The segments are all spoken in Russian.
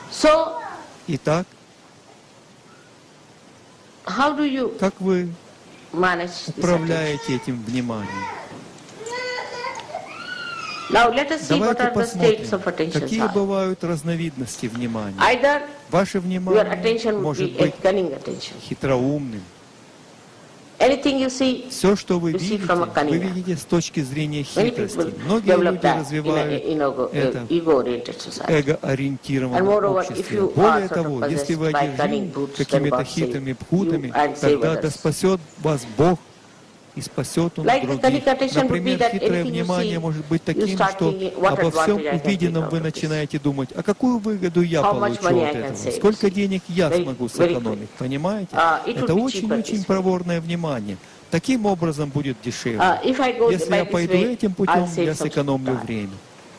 Итак, как вы управляете этим вниманием? Давайте посмотрим, какие бывают разновидности внимания. Ваше внимание может быть хитроумным. Все, что вы видите с точки зрения хитрости. Многие люди развивают это в эго-ориентированном обществе. Более того, если вы одержимы какими-то хитрыми пхутами, тогда да спасет вас Бог, и спасет Он других. Например, хитрое внимание может быть таким, что обо всем увиденном вы начинаете думать, а какую выгоду я получу от этого, сколько денег я смогу сэкономить, понимаете? Это очень-очень проворное внимание. Таким образом будет дешевле. Если я пойду этим путем, я сэкономлю время.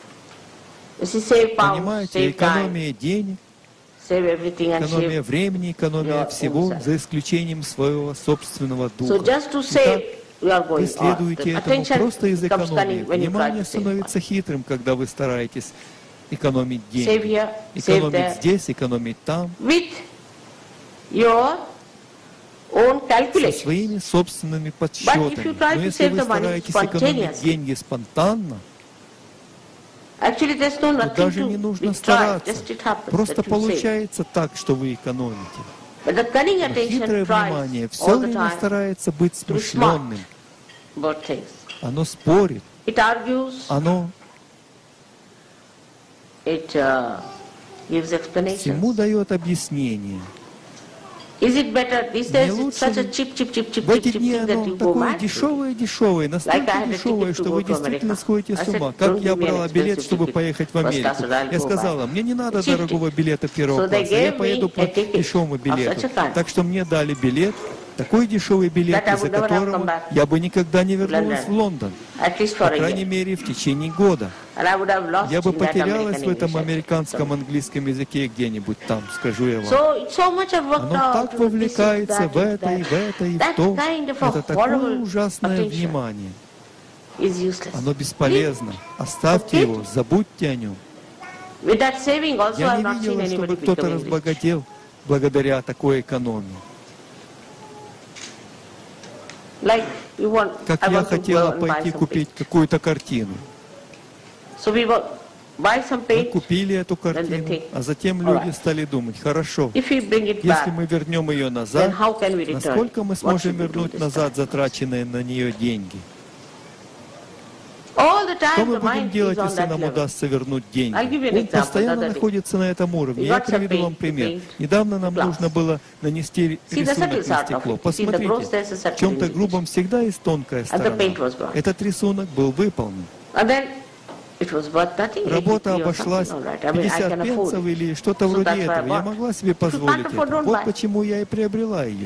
Понимаете, экономия денег, экономия времени, экономия всего, за исключением своего собственного духа. Итак, вы следуете этому просто из экономии. Внимание становится хитрым, когда вы стараетесь экономить деньги. Экономить здесь, экономить там. Со своими собственными подсчетами. Но если вы стараетесь экономить деньги спонтанно, то даже не нужно стараться. Просто получается так, что вы экономите. Но хитрое внимание все время старается быть смышленным. Оно спорит. Оно всему дает объяснение. Не лучше в эти дни оно такое дешевое, настолько дешевое, что вы действительно сходите с ума. Как я брала билет, чтобы поехать в Америку. Я сказала, мне не надо дорогого билета первого класса, я поеду по дешевому билету. Так что мне дали билет, такой дешевый билет, из-за которого я бы никогда не вернулась в Лондон. По крайней мере, в течение года. Я бы потерялась в этом американском английском языке где-нибудь там, скажу я вам. Оно так вовлекается в это, и в то. Это такое ужасное внимание. Оно бесполезно. Оставьте его, забудьте о нем. Я не видела, чтобы кто-то разбогател благодаря такой экономии. Как я хотела пойти купить какую-то картину. Мы купили эту картину, а затем люди стали думать, хорошо, если мы вернем ее назад, насколько мы сможем вернуть назад затраченные на нее деньги? Что мы будем делать, если нам удастся вернуть деньги? Он постоянно находится на этом уровне. Я приведу вам пример. Недавно нам нужно было нанести рисунок на стекло. Посмотрите, в чем-то грубом всегда есть тонкая сторона. Этот рисунок был выполнен. Работа обошлась 50 пенсов или что-то вроде этого. Я могла себе позволить это. Вот почему я и приобрела ее.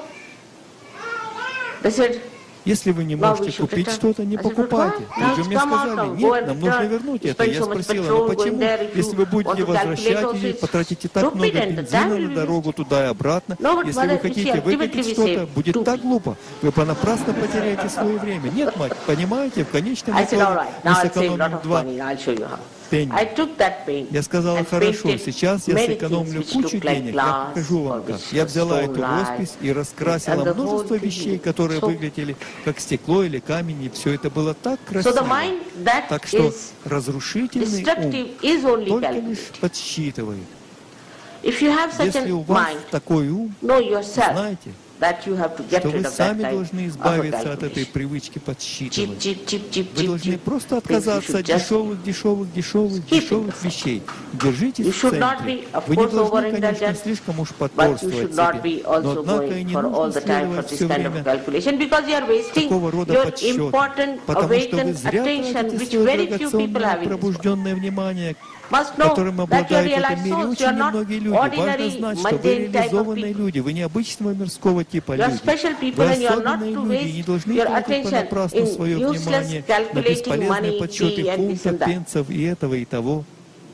Если вы не можете купить что-то, не покупайте. Тут же мне сказали, нет, нам нужно вернуть это. Я спросила, ну почему? Если вы будете возвращать или потратите так много бензина на дорогу туда и обратно, если вы хотите выкупить что-то, будет так глупо. Вы понапрасну потеряете свое время. Нет, мать, понимаете, в конечном итоге мы сэкономим 2 пенни. Я сказала, хорошо, сейчас я сэкономлю кучу денег, я покажу вам как. Я взяла эту роспись и раскрасила множество вещей, которые выглядели как стекло или камень, и все это было так красиво. Так что разрушительный ум только лишь подсчитывает. Если у вас такой ум, знаете, что вы сами должны избавиться от этой привычки подсчитывать. Вы должны просто отказаться от дешевых вещей. Держитесь в центре. Вы не должны, конечно, слишком уж потворствовать себе, но однако и не нужно следовать все время такого рода подсчету, потому что вы зря тратите свое драгоценное пробужденное внимание, которым обладают в этом мире очень немногие люди. Важно знать, что вы реализованные люди, вы необычного мирского типа люди. Вы особенные люди и не должны тратить понапрасну свое внимание на бесполезные подсчеты фунтов, пенсов и этого и того.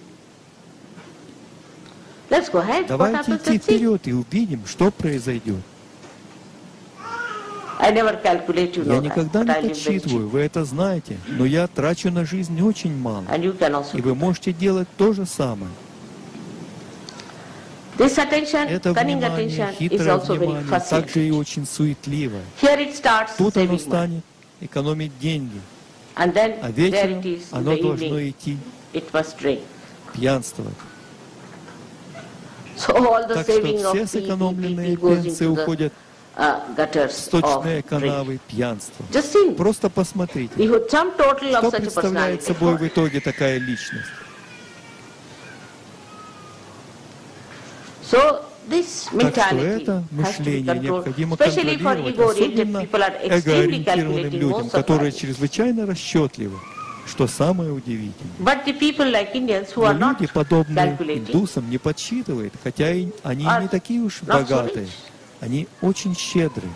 Давайте идти вперед и увидим, что произойдет. Я никогда не подсчитываю, вы это знаете, но я трачу на жизнь очень мало. И вы можете делать то же самое. This attention, Это cunning внимание, attention, is хитрое also very внимание, fussy. также и очень суетливое. Here it starts Тут оно saving money. станет экономить деньги, And then а there вечером it is in оно the должно evening. идти It must drink. пьянствовать. So all the Так что saving все of сэкономленные PPP goes пенсии into the уходят gutters в сточные of drink. канавы пьянства. Just think, Просто посмотрите, the sum total что of such a представляет personality. собой в итоге такая личность. So this Так что mentality это has to be мышление controlled, необходимо especially for контролировать, ego-oriented особенно people are extremely эгоориентированным calculating людям, most of которые life. чрезвычайно расчетливы, что самое удивительное. But the people like Indians who are Но not люди, подобные calculating, индусам, не подсчитывают, хотя и они are не такие уж not so богатые, rich. они очень щедрые.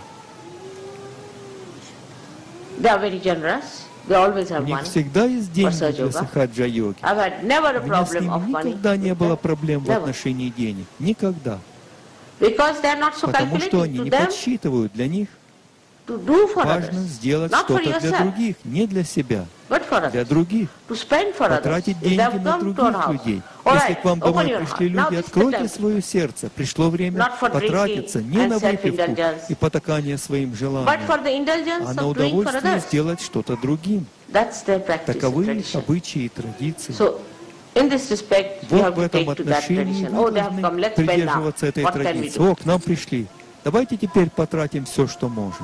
They are very generous. They always У have них money. всегда есть деньги for для Sahaja Yoga. сахаджа-йоги. I've had never a У меня с problem of ними money. никогда не было проблем в Never. отношении денег. Никогда. Because they are not so Потому что они calculating. To не them, подсчитывают. Для них to do for важно others, сделать not for что-то для yourself, других, не для себя, but for для others. других. To spend for others. Потратить If they деньги have на come to our других house, людей. all Если right, к вам open домой your пришли heart. Now люди, this is the откройте time. свое сердце. Пришло время Not for потратиться drinking не на and выпивку self-indulgence, и потакание своим but желаниям, for the indulgence а на of doing for удовольствие others. сделать что-то другим. That's their practice and Таковы их tradition. обычаи и традиции. So, in this respect, we Вот have в to этом take to that отношении tradition. вы Oh, they have должны come, let's spend now. придерживаться этой What can we традиции. do? О, к нам пришли. Давайте теперь потратим все, что можем.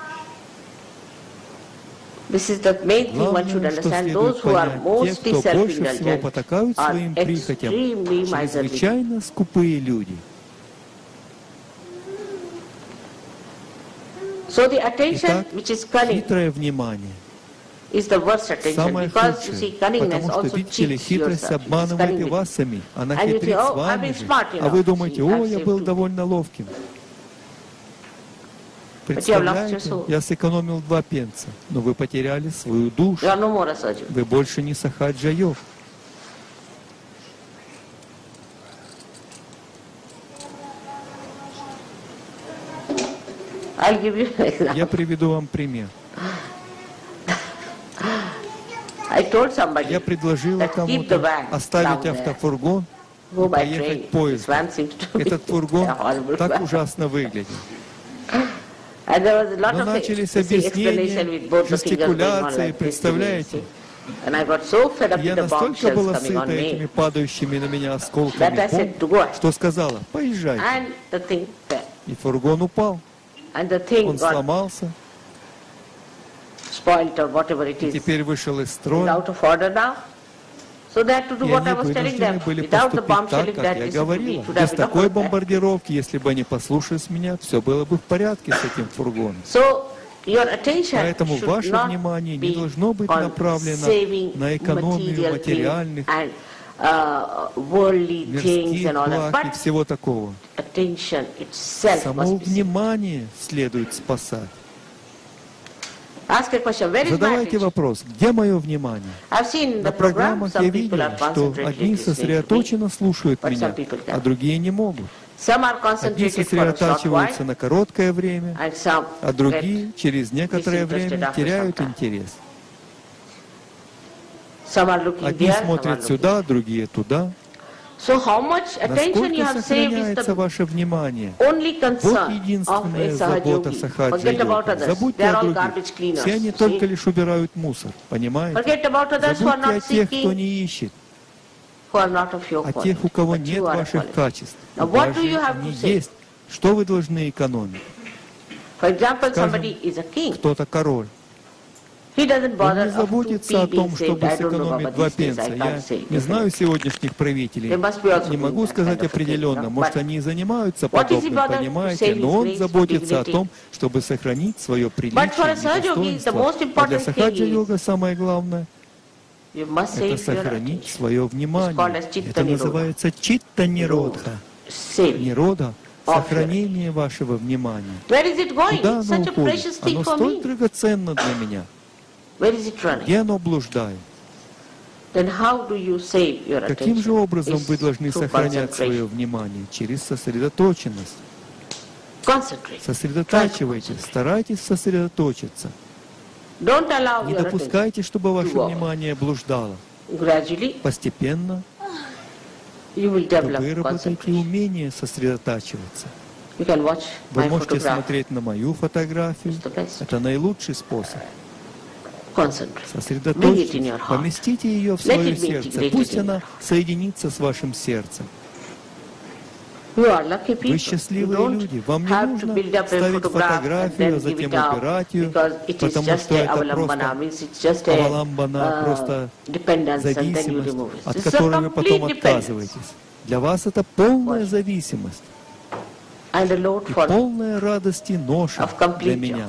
This is the main thing one should Главное, что understand. следует Those who are понять, те, mostly кто больше всего self-indulgent потакают are своим прихотям, extremely miserly. чрезвычайно скупые люди. So the attention Итак, which is cunning хитрое внимание. is the worst attention Самое because you see худшее, cunningness потому что, also видите ли, cheats хитрость yourself. It's обманывает и cunning. вас самих. Она And you хитрит think, с oh, I've вами been же. smart А вы enough. думаете, See, о, I've я saved был too. довольно ловким. you have lost your Представляете, soul. я сэкономил 2 пенса, но вы потеряли свою душу. You are no more a surgeon. Вы больше не сахаджа-йог. I'll give you an example. Я приведу вам пример. I told somebody Я предложила that keep the кому-то van оставить down there. автофургон Go и by поехать train. This поездом. van seems to be Этот фургон a horrible так van. ужасно выглядит. And there was a lot Но of начались explanation with объяснения, both the fingers going on жестикуляции, like this. представляете? And I got so fed up Я with the настолько bombshells была coming сыта on этими me падающими на меня that I осколками said to бомб, go. что сказала, поезжайте. And the thing fell. И фургон упал, And the thing он got сломался, spoiled or whatever it и is. теперь вышел из It's строя. out of order now. So they had to do И what I они was telling them. вынуждены были Without the поступить bombshelling так, that как я this would говорила. be, should Без have такой enough of that. бомбардировки, если бы они послушались меня, все было бы в порядке с этим фургоном. So your attention Поэтому should ваше not внимание не be должно быть on направлено saving на экономию material материальных, things and worldly things мирских and all that. благ и But всего такого. attention itself Само must be saved. внимание следует спасать. Ask a question. Where is my Задавайте attention? вопрос, где мое внимание? I've seen in На the program программах я some people are видел, что concentrated одни listening to me, сосредоточенно слушают but меня, some people а can't. другие не могут. Some are Одни concentrated for a short сосредотачиваются while, на короткое время, and some а другие через некоторое disinterested время after теряют some time. интерес. some are looking Одни there, some are смотрят looking. сюда, другие туда. So how much attention you Насколько have saved is сохраняется the ваше внимание? only Вот concern of единственная a забота Sahaja-yogi. сахаджа Forget about йоги. others. Забудьте They are о all других. garbage cleaners. Все они See? только лишь убирают мусор, понимаете? Forget about others who are Забудьте о not тех, кто seeking, не ищет, who are not of your о quality, тех, у кого but нет you are ваших quality. качеств. Now, У what вас do же you have они to say? есть. Что вы должны экономить? For example, Скажем, somebody is a king. Кто-то король. He doesn't Он bother не of 2p заботится о том, being saved. чтобы I don't know сэкономить about 2 these days. пенса. I Я can't say. не знаю сегодняшних правителей. They must be also Не могу doing that сказать kind of a thing, определенно. no? Может, But они и занимаются what is he подобным, bothered to понимаете? save Но his он grace, заботится о dignity? том, чтобы сохранить свое But приличие for a и Sahaja yogi, the достоинство. most А для important thing сахаджа-йога самое главное you must — это save your сохранить attention. свое It's called внимание. as chitta Это nirodha. называется читта-ниродха. Save. Нирода — Of your сохранение вашего внимания. Where is it going? Куда It's оно such a уходит? precious thing Оно for столь me. драгоценно для меня. Where is it running? Где оно блуждает? Then how do you save your Каким же attention? образом It's вы должны through сохранять свое concentration. внимание? Через сосредоточенность. Concentrate. Сосредотачивайтесь, старайтесь сосредоточиться. Don't allow Не your attention. допускайте, чтобы ваше to walk. внимание блуждало. Gradually, Постепенно you will то develop вы работаете concentration. умение сосредотачиваться. You can watch Вы my можете photograph. смотреть на мою фотографию. It's the best. Это наилучший способ. Concentrate. Bring it in Сосредоточьтесь, your heart. поместите ее в Let свое it be сердце. integrated Пусть in она your соединится с вашим сердцем. You are lucky people. Вы You счастливые don't люди. Вам не have to нужно build up a ставить photograph and фотографию, а then give затем it out, убирать ее, because it is потому just что a это avalambanā, просто means it's just a аваламбана, просто dependence, and then you зависимость, remove it. от It's a которой вы потом complete dependence. отказываетесь. Для вас это полная зависимость And the load и for полная радость и ноша of complete для меня.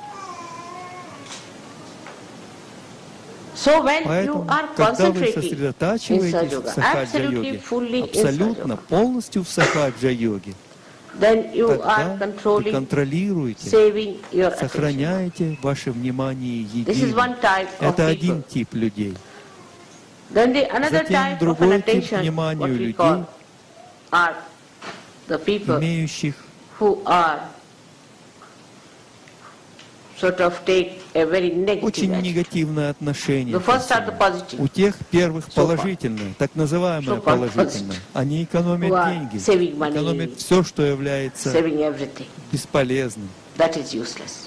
So when you Поэтому, are когда вы concentrating in сосредотачиваетесь в Sahaja Yoga, сахаджа-йоге, absolutely fully in абсолютно, Sahaja Yoga, полностью в сахаджа-йоге, then you are тогда вы controlling, контролируете, saving your attention. сохраняете ваше внимание This is единым. one type of Это people. один тип людей. Then the another Затем type of an другой тип attention, внимания what у we людей, call, are the people имеющих who are sort of take a very negative очень attitude. негативное отношение The ко first are the всему. positive, У тех первых So-called. положительное, так называемое So-called положительное. Они who экономят are деньги, saving money, экономят все, что является saving everything. бесполезным. That is useless.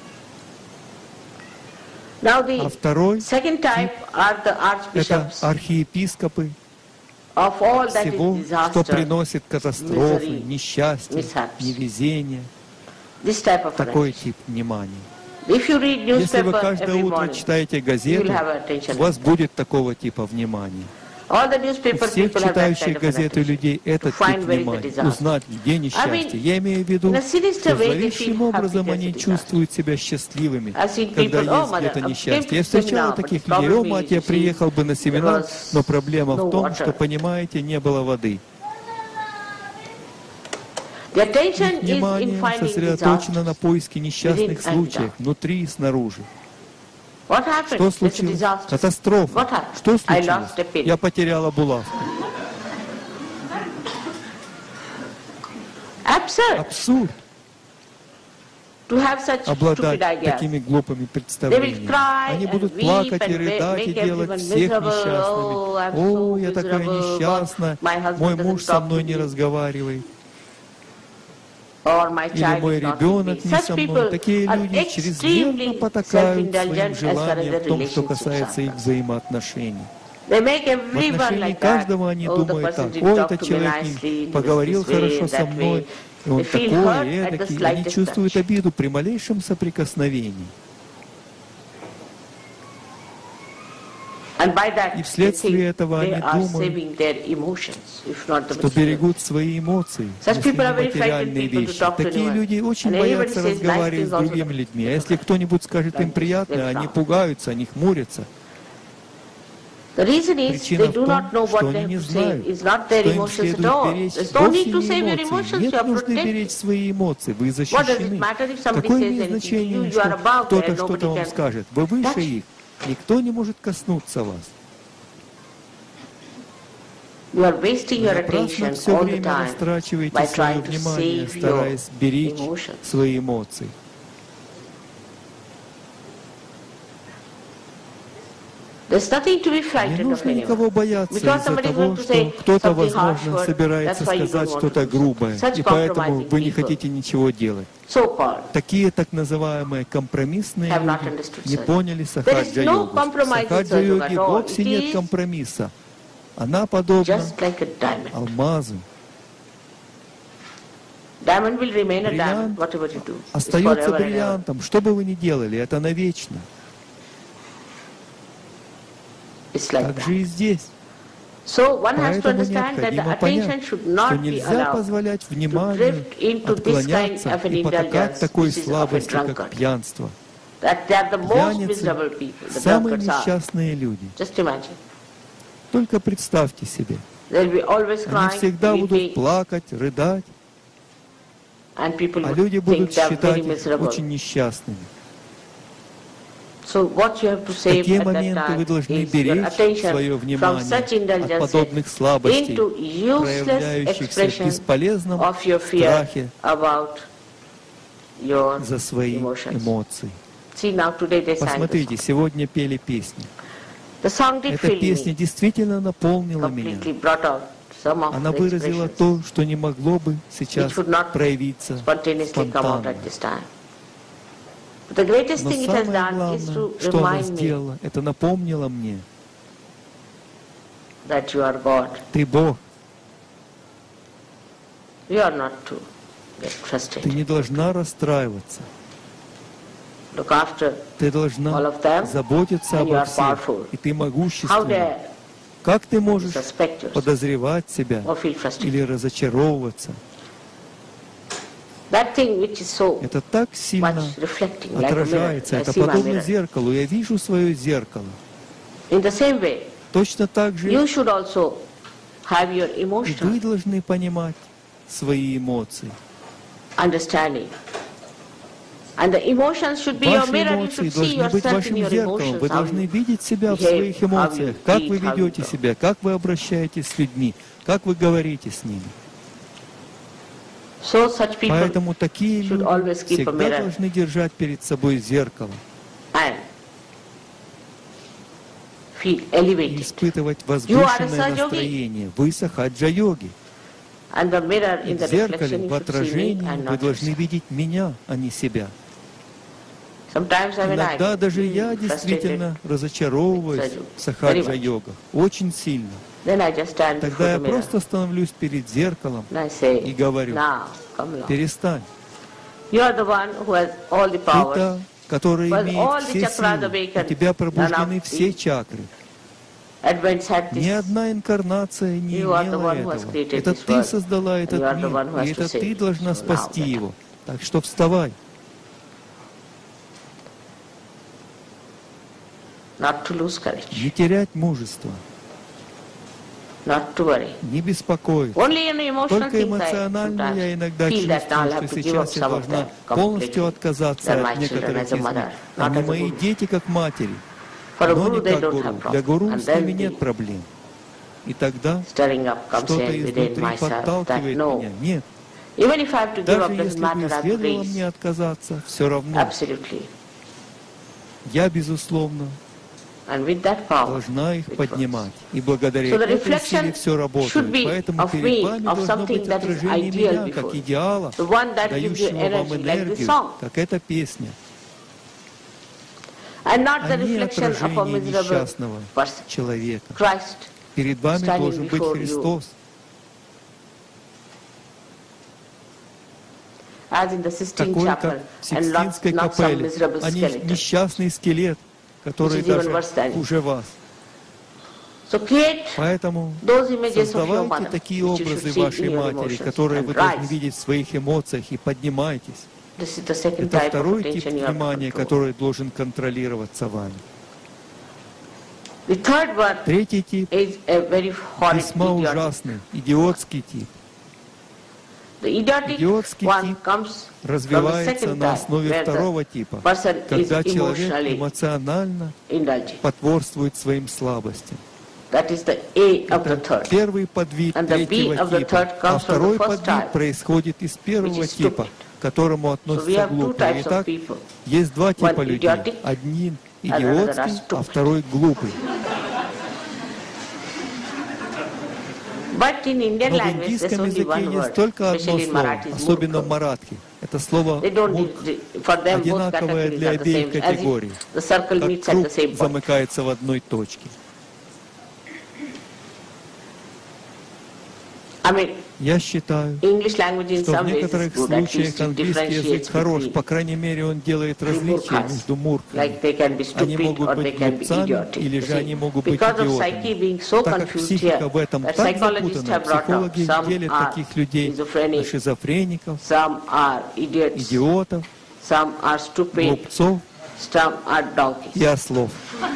Now А the второй second type are the — это archbishops архиепископы of all that всего, is что disaster. приносит катастрофы, misery, несчастье, mishaps. невезение. This type of Такой attention. тип внимания. If you read Если вы newspaper каждое every утро morning, читаете you will газету, have attention. у вас будет такого типа внимания. All the У newspaper всех people have that kind читающих of an газеты attention. людей этот To find тип where is the внимания. disaster. Узнать, где несчастье. Я имею в виду, in a sinister что way they зловещим feel образом happy они there's a disaster. чувствуют себя счастливыми, I've seen когда people, oh, есть mother, где-то I've несчастье. been Я to встречал seminar, таких but the людей. О, problem мать, is, я you see, приехал бы на семинар, there was но проблема no в том, water. что, понимаете, не было воды. The attention Их is in внимание finding сосредоточено disasters. на поиске несчастных within and случаев, without. внутри и снаружи. What happened? Что There's a случилось? disaster. Катастрофа. What happened? Что I случилось? lost a pin. Я потеряла булавку. Absurd Абсурд to have such обладать stupid ideas. такими глупыми представлениями. cry Они and будут weep плакать и and рыдать и make делать everyone всех miserable. несчастными. Oh, I'm О, so я такая miserable. несчастная, My husband мой doesn't муж со talk мной to не me. разговаривает. Or my Или child мой is not with me. ребенок не Such со мной. people Такие are люди чрезмерно extremely потакают своим self-indulgent as far as желаниям their в том, что relationships касается are их взаимоотношений. They make В everyone отношении like that. каждого они Oh, the думают person так: didn't о, talk этот to me человек nicely, не he was поговорил this way, хорошо со that мной, way. и он They feel такой, hurt и at the эдакий. Они slightest чувствуют touch. обиду при малейшем соприкосновении. And by that, И they вследствие think этого they они are думают, saving their emotions, if not the что material. берегут свои эмоции, Such если people не are very frightened материальные people to вещи. talk to Такие anyone. люди очень And everybody боятся says nice разговаривать things с also другими to людьми. А them. если кто-нибудь скажет им Like this, приятное, they'll они frown. пугаются, они хмурятся. The reason is Причина they в do том, not know что what они they не have to say. знают, It's not their что им emotions at следует all. беречь There's no вовсе need to не save your эмоции. emotions. You Нет are нужды беречь protected. свои эмоции, вы What does it защищены. matter if somebody Какое says имеет anything to you? значение, You are что above кто-то there. что-то Nobody вам can скажет? Вы выше touch you. их. Никто не может коснуться вас. You are wasting Вы your напрасно attention все all the время time растрачиваете by свое trying to внимание, save your стараясь беречь emotions. свои эмоции. There's nothing to be Не frightened of нужно anyone. никого бояться Because из-за somebody is того, going to say что кто-то, something harsh возможно, word, собирается that's why you сказать don't want что-то to do грубое, such и поэтому compromising вы не people. хотите ничего делать. So-called. Такие так называемые компромиссные Have not люди understood не such. поняли There is no сахаджа-йогу. В compromise in сахаджа-йоге at all. вовсе It нет is компромисса. Она подобна just like a diamond. алмазу. Diamond will remain a diamond, Бриллиант whatever you do. It's остается forever and ever. бриллиантом. Что бы вы ни делали, это навечно. It's like Так that. же и здесь. So one has to Поэтому understand that the необходимо attention понять, should что not be нельзя allowed позволять to вниманию drift into this kind отклоняться of an и потакать indulgence, такой which is of a слабости, как drunkard. пьянство. That they are the most Пьяницы miserable people, — the самые drunkards are. несчастные люди. Just imagine. Только представьте себе. They'll be always Они crying, всегда будут weeping, плакать, рыдать, and people а would люди think будут they are считать very их miserable. очень несчастными. So what you have to В save такие at that моменты вы time должны is your беречь attention свое from внимание such от indulgences подобных слабостей, into useless проявляющихся в expression бесполезном of your fear страхе about your за свои emotions. эмоции. See, now today they sang the Посмотрите, song. сегодня пели песни. The song did Эта fill песня me, действительно наполнила меня. completely brought out some of Она the выразила expressions то, что не могло бы сейчас which would not проявиться spontaneously come out спонтанно. at this time. But the greatest Но thing it has самое done is to главное, что она remind me сделала, это напомнила мне, that you are God. ты Бог, You are not to get ты frustrated. не должна расстраиваться, Look after ты all должна of them, заботиться and you обо are всех, powerful. и ты How могущественна. dare Как ты you можешь suspect yourself подозревать себя or feel frustrated? или разочаровываться? That thing which is so Это так сильно much reflecting like a mirror. отражается, I это see my подобно mirror. зеркалу. Я вижу свое зеркало. In the same way, Точно так же you should also have your и вы emotional должны понимать свои эмоции. understanding. And the emotions should be your Ваши mirror. You эмоции should see должны быть yourself in вашим your зеркалом. emotions. Вы How должны you видеть себя в behave, своих how эмоциях, you как treat, вы how you ведете talk. себя, как вы обращаетесь с людьми, как вы говорите с ними. So such people Поэтому такие should люди always keep a всегда mirror должны держать перед собой зеркало and feel и elevated. испытывать You are a возвышенное Sahaja Yogi. настроение. Вы сахаджа-йоги. And the mirror И in в the зеркале, reflection в you should see me отражении and вы not должны yourself. видеть меня, а не себя. Sometimes I mean Иногда I даже feel я frustrated. действительно разочаровываюсь в сахаджа-йогах. Очень сильно. Then I just stand Тогда before я the mirror просто становлюсь перед зеркалом and I say, и говорю, now, come along. перестань. You are the one who has all the Ты powers. та, которая But all имеет the все chakras силы. awakened, У тебя пробуждены none of все the чакры. Advents had Ни this. одна инкарнация не You are the имела one who has этого. created Это this ты world, создала and этот you are the one мир, who has и to это save ты it. должна So now спасти get его. Так что вставай. Not to lose courage, Не терять мужество, not to worry. не беспокоиться. Only in emotional Только things I эмоционально я sometimes иногда feel that now I'll чувствую, have что to give up сейчас я some of должна them полностью completely. отказаться They're my от children некоторых as a из mother, них. not Они as a мои guru. дети как матери, For a но guru не they как don't гуру. have Для problem. гуру And с ними then нет the проблем. И тогда stirring up comes что-то in within изнутри myself that подталкивает no, меня. Нет. even if I have to give Даже up, doesn't если бы matter, I have to следовало мне raise. отказаться, все равно Absolutely. я, безусловно, And with that power, должна их which поднимать. И благодаря So the этой reflection силе все should работает. be Поэтому of перед me, вами of должно something быть that is отражение ideal меня, before. как идеала, The one that gives you дающего вам energy, like this энергию, song. как эта песня, And not the а не reflection of a отражение miserable несчастного person. человека. Christ Перед вами standing должен быть before you. Христос. As in the Sistine Такой, Chapel, как в and not Сикстинской some капелле, miserable а не skeleton. несчастный скелет, который Which is even даже worse than you. хуже вас. So create Поэтому those images of your создавайте mother, такие which you образы should see вашей in your матери, emotions, которые and вы должны rise. видеть в своих эмоциях, и поднимайтесь. This is the second Это type of второй тип attention you have to внимания, control. который должен контролироваться вами. The third one Третий тип is a very horrid, весьма idiotic. ужасный, идиотский тип. The idiotic Идиотский one тип comes from the развивается second на type, основе where второго the типа, person is когда человек emotionally эмоционально indulgent. потворствует своим слабостям. That is the A of the Это third. первый подвид And the B третьего of the типа, third а comes from второй the first подвид type, происходит из первого which is типа, stupid. к которому So we относятся have two глупые. types of Итак, people. есть два типа One людей. idiotic, Один and another идиотский, stupid. а второй глупый. But in Indian Но в language, there's индийском only one языке есть word, только одно especially in слово, Marathi, is особенно в murkha. маратхе. Это слово They don't мурк, need, for them both одинаковое categories для are the обеих same, as категорий. if the circle Как meets at круг the same point. замыкается в одной точке. I mean, Я считаю, English language in что в some ways is некоторых good, at случаях least it английский язык differentiates хорош, between по крайней мере он делает three различия murkhas. между мурками. Like they can be Они stupid могут or быть they can be глупцами, idiotic. или You же они see, могут быть because of psyche идиотами. being so Так как confused психика here, в этом that так psychologists запутана, have brought up, психологи some делят are таких людей на schizophrenic, шизофреников, some are idiots, идиотов, some are stupid, глупцов some are donkeys. и ослов.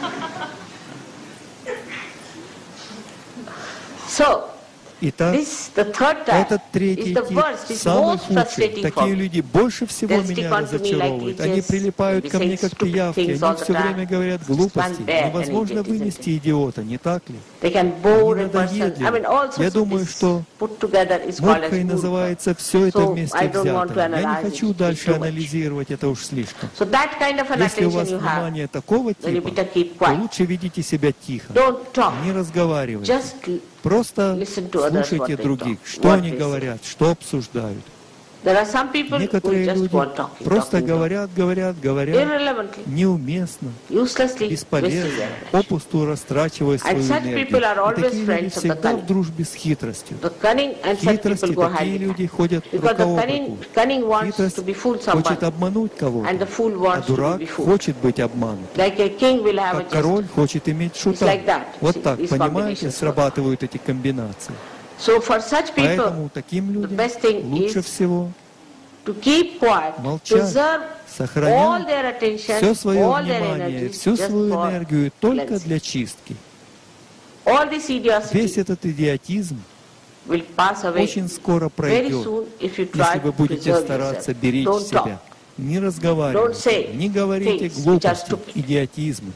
So, Итак, this, the third type, этот третий is the тип worst, is самый most худший. frustrating for Такие me. люди больше всего They stick меня on to me like разочаровывают. Они leeches, прилипают they ко мне say как stupid пиявки. things all Они the все time. время говорят Just глупости. can't bear an Невозможно idiot, isn't вынести it? идиота, не так ли? They can они bore a person. I mean, надоедливы. all sorts Я of думаю, this что put together is called as мурхой murka. называется все это So, вместе I don't want to взятое. Я не analyze хочу it дальше too much. анализировать, это уж слишком. So that kind of an Если у вас attention you have, внимание такого then you типа, better keep то quiet. лучше ведите себя тихо, Don't talk. не разговаривайте. Just Просто listen to others, what слушайте they других, talk, что what они they say. говорят, что обсуждают. There are some people who Некоторые just люди want talking, просто talking, говорят, irrelevantly, неуместно, uselessly, wasting бесполезно, their energy. попусту растрачивая свою such энергию. people are И always такие люди friends of the всегда cunning. в дружбе с хитростью. The cunning and such Хитрости people go hand такие in hand. люди ходят Because рука the об руку. cunning wants Хитрость to be fooled хочет someone, обмануть and кого-то, the fool а wants to дурак be fooled. хочет быть обманут. Like a king will have a Как король jester. хочет иметь шута. like that. Вот See, так, these понимаете, combinations срабатывают эти комбинации. So for such people, Поэтому таким людям best thing лучше is всего to keep quiet, молчать, preserve all сохранять their attention, все свое all their внимание, energies всю just свою for энергию только cleansing. для чистки. All this Весь idiocy этот идиотизм will pass away очень скоро very пройдет, soon if you try если вы to будете preserve стараться yourself. беречь Don't себя. talk. Не Don't разговаривайте, say не говорите things which are глупости, stupid. идиотизмы.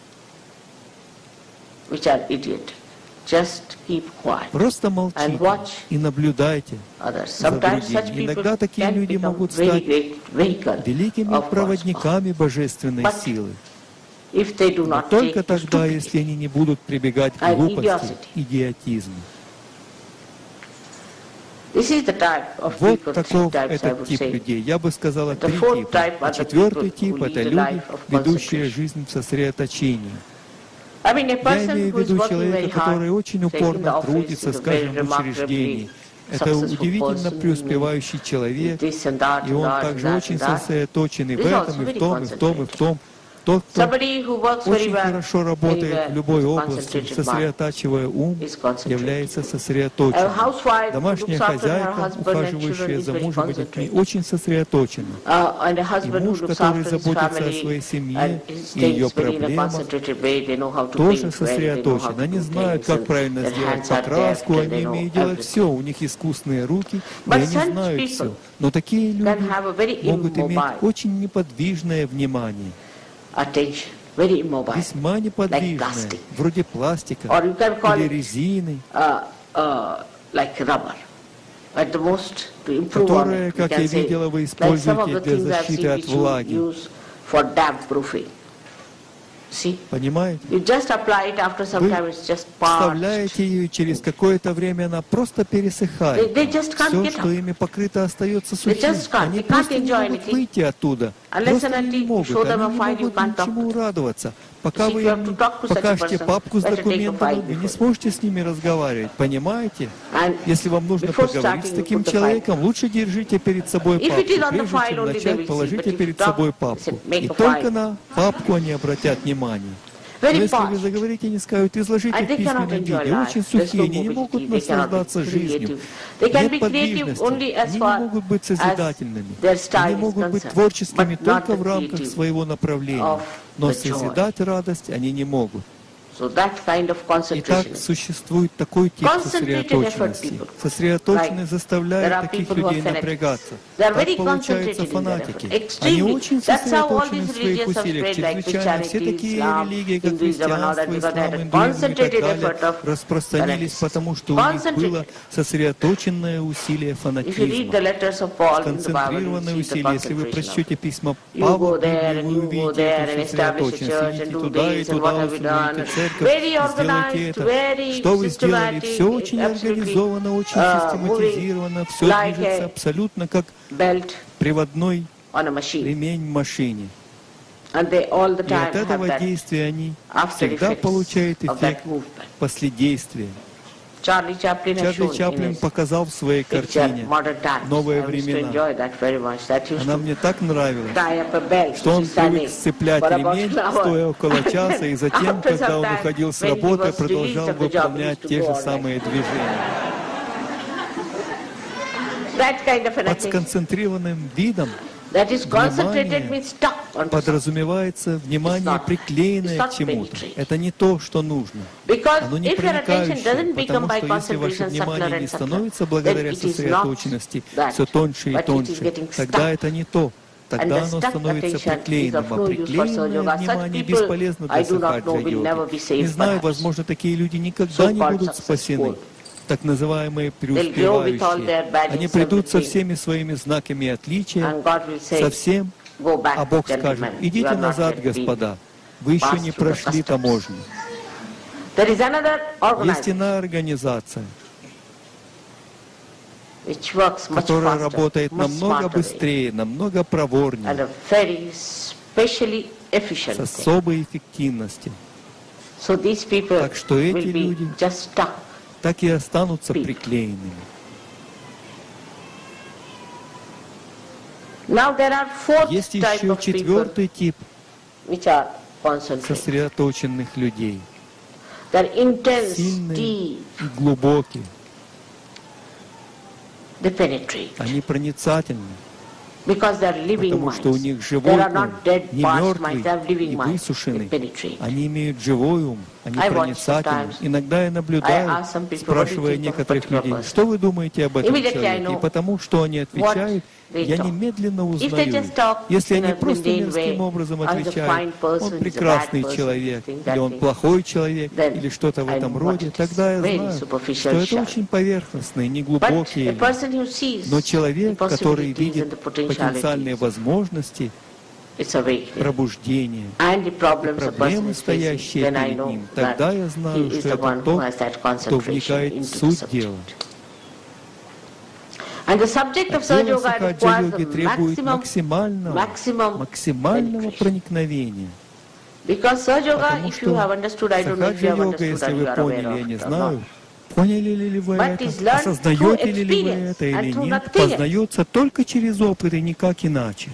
Which are idiot. Just keep quiet. Просто And молчите watch и наблюдайте others. за Sometimes such другими. people Иногда такие can люди become могут very стать great vehicle великими of God's power. проводниками божественной But силы. If they do Но not только take to тогда, stupidity. если они не будут прибегать к And глупости, idiocy. идиотизму. This is the type of Вот people, three таков types, I этот would тип say. людей. Я бы сказала, The три fourth типа. type are А the четвертый people тип — who это lead a люди, life of ведущие concentration. жизнь в сосредоточении. I mean, a Я person имею в who is виду working very человека, который hard, очень say, in the упорно office, трудится, is a скажем, very в учреждении. remarkably Это successful удивительно person, преуспевающий человек, this and that, и он and that, также and очень that, and that. сосредоточен и в This is этом, also и в том, и в том, и в very том. Тот, кто Somebody who works very очень well хорошо работает anywhere в любой with области, concentrated mind сосредотачивая ум, is concentrated. является A сосредоточенным. housewife who Домашняя looks after her хозяйка, husband and ухаживающая children, is за very мужем и детьми, concentrated. очень сосредоточена. And a И husband who муж, looks который after his заботится о family своей семье and и ее stays very in a проблемах, concentrated way, they know how to тоже paint well, they know how сосредоточен. to Они do знают, things, как and правильно their сделать hands are deft, покраску, and они they know умеют делать everything. все, у них искусные руки, и But они such знают people все. Но такие люди can have a very могут иметь immobile очень неподвижное внимание, attention, very immobile, весьма like неподвижное, plastic, вроде пластика or you can call или it резины, like rubber. At the most, to improve on которые, it, we как я can say, видела, вы like some of используете the для things I've защиты seen от which you влаги. use for damp proofing. See? Понимаете? You just apply it, after some Вы time it's just parched. вставляете ее, и через какое-то время она просто пересыхает. They just can't Все, get что up. ими покрыто, остается They сухим. just can't. Они They can't просто не enjoy могут anything. выйти оттуда. Unless Просто and они не until you могут. show them a Они не file, you могут can't talk ничему to them. радоваться. Пока If вы you have им to не talk to such a покажете person, папку с better take a file документами, вы не before. сможете с ними разговаривать. Понимаете? And Если вам нужно before поговорить с starting, you таким put the человеком, лучше держите перед собой If папку. it is on the Прежде file чем only, they will начать, see. положите But if перед you собой talk, папку. say, make И a только file. на папку они обратят внимание. Но Very если вы parched. заговорите, они скажут, изложите And в they cannot письменном enjoy виде. life. Очень There's сухие, no они не mobility. могут They cannot be наслаждаться жизнью. creative. They can Нет be creative only подвижности. as Они не far могут быть as созидательными. their style Они is могут быть concerned, творческими but not только в the рамках creative своего направления. of Но the joy. созидать радость они не могут. So that kind of Итак, concentration. существует такой тип Concentrated effort сосредоточенности. people. Sосредоточенность Like, заставляет there are таких people who are людей fanatics. напрягаться. They are Так very получаются concentrated in their фанатики. effort. Они Extremely. очень That's how all сосредоточены these в своих religions have усилиях. spread, like Чрезвычайно. Все Christianity, такие Islam, религии, как Hinduism and all that, христианство, because they ислам, had a индуизм и concentrated так далее, effort of распространились, fanatics. потому что у них Concentrated. было сосредоточенное усилие If you read фанатизма. the letters of Paul in the Bible, you Концентрированное see the усилие. Если вы concentration of прочтете письма You Павла, go there вы and you go увидите there and эту establish a сосредоточенность. church and Идите do туда и this and what туда, have you установите done. церковь, Very сделайте organized, это. very Что вы сделали? systematic, Все очень absolutely, организовано, очень систематизировано, все like движется a абсолютно как belt приводной on a machine. ремень в машине. And they all the И от time have этого that действия они after всегда effects получают of эффект that movement. последействия. Charlie Chaplin has Чарли shown in Чаплин his показал в своей picture картине Modern Times. «Новые I used to времена». enjoy that very much. That used Она to мне так нравилась, tie up a belt, что он which is standing привык сцеплять for about ремень, an hour. стоя около часа, и затем, After когда some он time, уходил с when he работы, was продолжал released of the job, he выполнять used to те go же on like самые движения. that kind of an Под attention. сконцентрированным видом That is concentrated внимание means stuck on something. подразумевается внимание, приклеенное к чему-то. Это не то, что нужно. Because Оно не if your attention проникающее, doesn't become потому by что если ваше concentration subtler внимание не and subtler, становится then благодаря it is not сосредоточенности that, все тоньше и but it is тоньше, getting тогда stuck. это не то. тогда оно становится приклеенным, а приклеенное внимание бесполезно для сахаджа-йоги. Не знаю, возможно, такие люди никогда не будут спасены, так называемые преуспевающие. Они придут со всеми своими знаками отличия, со всем, а Бог скажет: идите назад, господа, вы еще не прошли таможню. Есть иная организация, которая работает намного быстрее, намного проворнее, с особой эффективностью. Так что эти люди так и останутся приклеенными. Есть еще четвертый тип сосредоточенных людей. Сильные и глубокие. Они проницательны, потому что у них живой ум, не мертвый и высушенный. Они имеют живой ум, они проницательны. Иногда я наблюдаю, спрашивая некоторых людей: что вы думаете об этом человеке? И потому, что они отвечают, я немедленно узнаю их. Если они просто мирским образом отвечают: он прекрасный человек, или он плохой человек, или что-то в этом роде, тогда я знаю, что это очень поверхностные, неглубокие люди. Но человек, который видит потенциальные возможности пробуждения и проблемы, стоящие перед ним, тогда я знаю, что это тот, кто вникает в суть дела. Дело сахаджа-йоги требует максимального проникновения. Потому что сахаджа-йога, если вы поняли, я не знаю, поняли ли вы это, осознаете ли вы это или нет, познается только через опыт и никак иначе.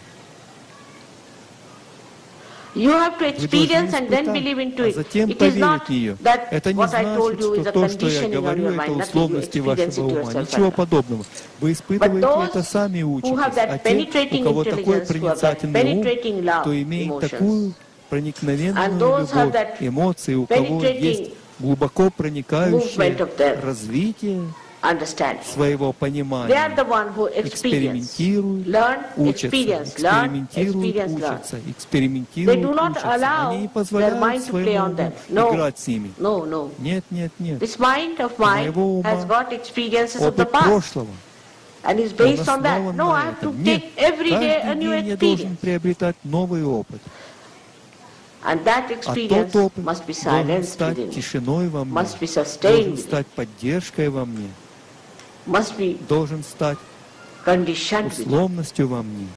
Вы должны испытать, а затем поверить в нее. Это не значит, что то, что я говорю, это условности вашего ума. Ничего подобного. Вы испытываете это сами и учитесь. А те, у кого такой проницательный ум, кто имеет такую проникновенную любовь, эмоции, у кого есть глубоко проникающее развитие своего понимания, экспериментируют, учатся. Они не позволяют своему уму играть с ними. Нет, нет, нет. У моего ума опыт прошлого. Он основан на этом. Нет, каждый день я должен приобретать новый опыт. А тот опыт должен стать тишиной во мне, должен стать поддержкой во мне, должен стать условностью во мне.